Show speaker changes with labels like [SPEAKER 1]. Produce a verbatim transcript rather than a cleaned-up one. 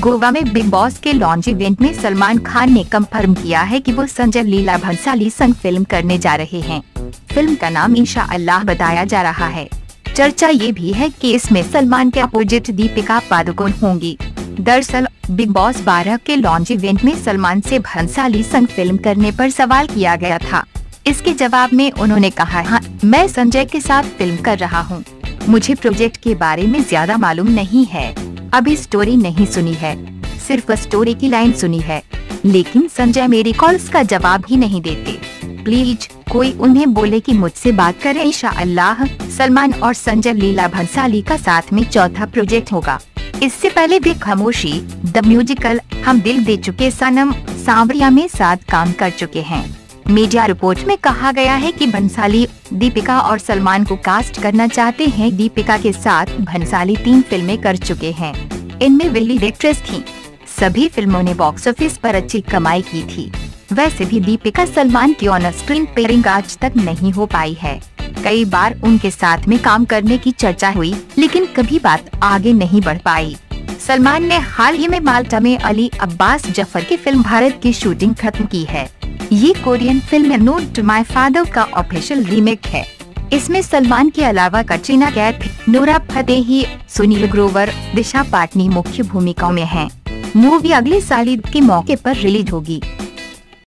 [SPEAKER 1] गोवा में Bigg Boss के launch event में सलमान खान ने कंफर्म किया है कि वो संजय लीला भंसाली संग फिल्म करने जा रहे हैं। फिल्म का नाम इंशाअल्लाह बताया जा रहा है। चर्चा ये भी है कि इसमें सलमान के अपोजिट दीपिका पादुकोण होंगी। दरअसल बिग बॉस बारह के लॉन्च इवेंट में सलमान से भंसाली संग फिल्म करने पर सवाल किया गया था। इसके जवाब में उन्होंने कहा, हाँ, मैं संजय के साथ फिल्म कर रहा हूँ। मुझे प्रोजेक्ट के बारे में ज्यादा मालूम नहीं है, अभी स्टोरी नहीं सुनी है, सिर्फ स्टोरी की लाइन सुनी है। लेकिन संजय मेरी कॉल्स का जवाब ही नहीं देते। प्लीज कोई उन्हें बोले कि मुझसे बात करें। इंशाअल्लाह सलमान और संजय लीला भंसाली का साथ में चौथा प्रोजेक्ट होगा। इससे पहले भी खामोशी द म्यूजिकल, हम दिल दे चुके सनम, सांवरिया में साथ काम कर चुके हैं। मीडिया रिपोर्ट में कहा गया है कि भंसाली दीपिका और सलमान को कास्ट करना चाहते हैं। दीपिका के साथ भंसाली तीन फिल्में कर चुके हैं, इनमें वे लीड एक्ट्रेस थीं। सभी फिल्मों ने बॉक्स ऑफिस पर अच्छी कमाई की थी। वैसे भी दीपिका सलमान की ऑन स्क्रीन पेयरिंग आज तक नहीं हो पाई है। कई बार उनके साथ में काम करने की चर्चा हुई, लेकिन कभी बात आगे नहीं बढ़ पाई। सलमान ने हाल ही में माल्टा में अली अब्बास जफर की फिल्म भारत की शूटिंग खत्म की है। ये Korean film Note to My Father का ऑफिशियल रीमेक है। इसमें सलमान के अलावा कटरीना कैफ, नोरा फतेही, सुनील ग्रोवर, दिशा पाटनी मुख्य भूमिकाओं में हैं। मूवी अगले साल ईद के मौके पर रिलीज होगी।